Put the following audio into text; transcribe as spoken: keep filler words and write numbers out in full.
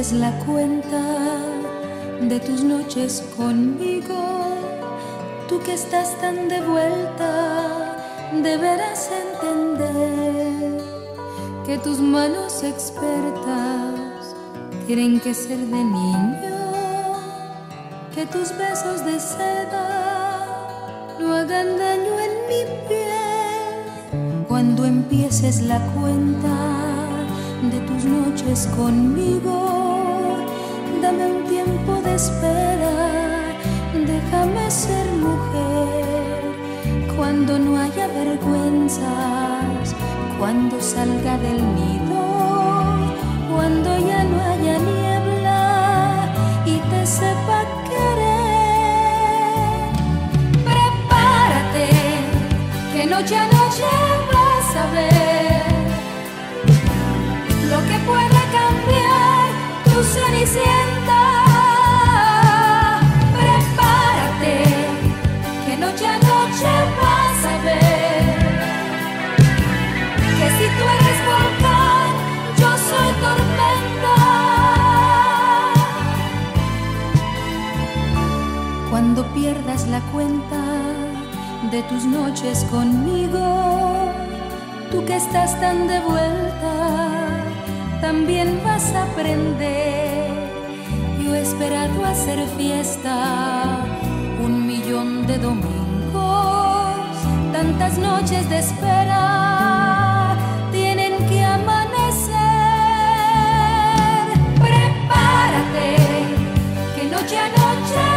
empieces la cuenta de tus noches conmigo, tú que estás tan de vuelta, deberás entender que tus manos expertas tienen que ser de niño, que tus besos de seda no hagan daño en mi piel. Cuando empieces la cuenta de tus noches conmigo, dame un tiempo de espera, déjame ser mujer. Cuando no haya vergüenzas, cuando salga del nido, cuando ya no haya niebla y te sepa querer. Prepárate, que noche a noche vas a ver lo que puede cambiar tu cenicienta. Prepárate, que noche a noche vas a ver que si tú eres volcán, yo soy tormenta. Cuando pierdas la cuenta de tus noches conmigo, tú que estás tan de vuelta, también vas a aprender. Yo he esperado hacer fiesta un millón de domingos, tantas noches de espera tienen que amanecer. Prepárate, que noche a noche